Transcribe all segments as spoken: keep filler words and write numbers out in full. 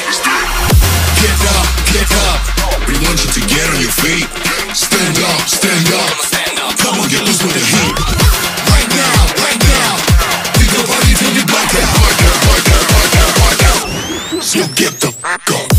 Get up, get up. We want you to get on your feet. Stand up, stand up. Come on, get loose with the heat. Right now, right now. Pick your body till you black out. Black out, black out, black out, black out. So get the fuck up.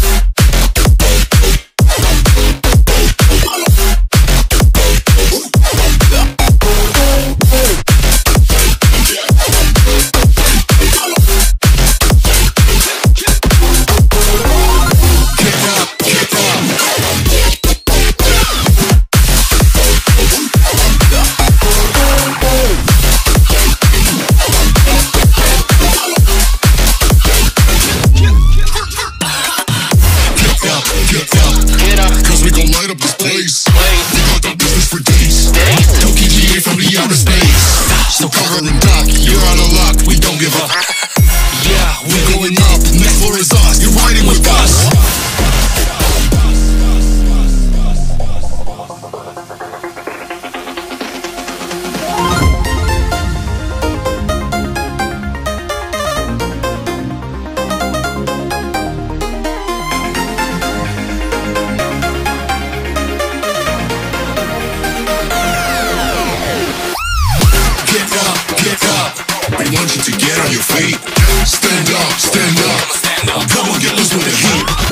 So cover and duck, you're out of luck, we don't give up. Yeah, we're going up, next floor is us, you're riding with us. We want you to get on your feet. Stand up, stand up. Come on, get loose with the heat.